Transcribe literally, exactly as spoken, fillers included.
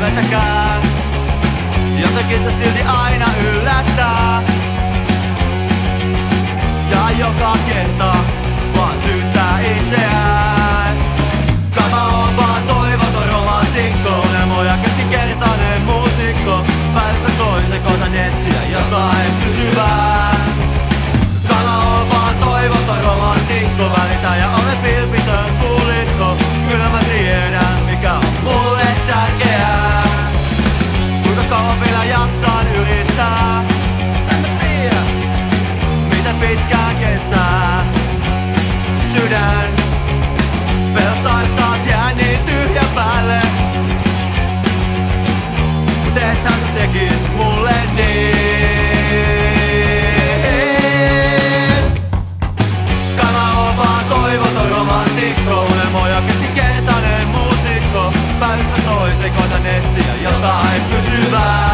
nimetäkään. Jotenkin se silti aina yllättää. Ja joka kerta vaan syyttää itseään. Kama on vaan toivoton romantikko, unelmo ja keskinkertainen muusikko. Päästä toisen koitan etsiä jotain pysyvää. Kama on vaan toivoton romantikko, välitä ja ole vilpitön kuulikko. Kyllä mä tiedän mikä on mulle tärkeää. Kuinka kauan vielä jaksaan yrittää? En mä tiedä. Miten pitkään kestää? Sydän pelottais taas jää niin tyhjän päälle. Mut ethän sä tekis mulle niin. Kama on vaan toivoton romantikko, unelmo ja keskinkertainen muusikko. Päivästä toiseen koitan etsiä jotain pysyvää.